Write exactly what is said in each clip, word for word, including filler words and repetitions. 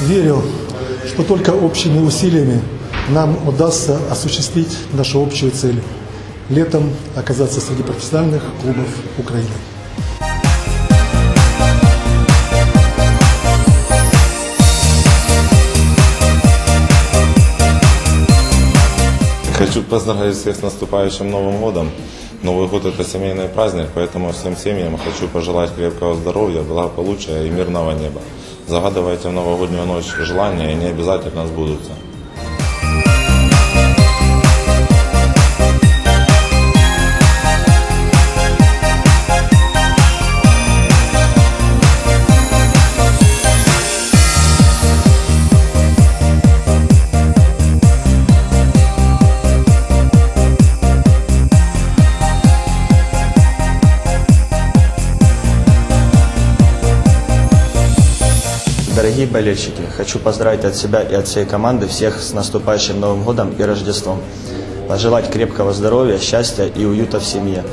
верил, что только общими усилиями нам удастся осуществить нашу общую цель – летом оказаться среди профессиональных клубов Украины. Хочу поздравить всех с наступающим Новым годом. Новый год – это семейный праздник, поэтому всем семьям хочу пожелать крепкого здоровья, благополучия и мирного неба. Загадывайте в новогоднюю ночь желания, и они обязательно сбудутся. Дорогие болельщики, хочу поздравить от себя и от всей команды всех с наступающим Новым годом и Рождеством. Пожелать крепкого здоровья, счастья и уюта в семье.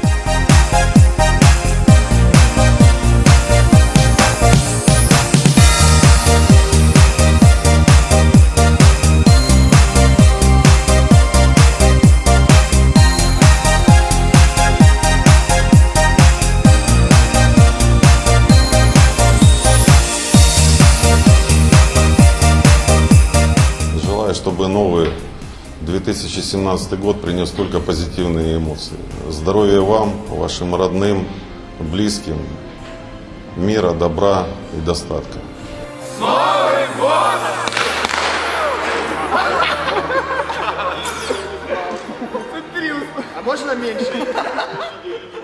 Чтобы новый две тысячи семнадцатый год принес только позитивные эмоции. Здоровья вам, вашим родным, близким, мира, добра и достатка. С Новым годом! А можно меньше?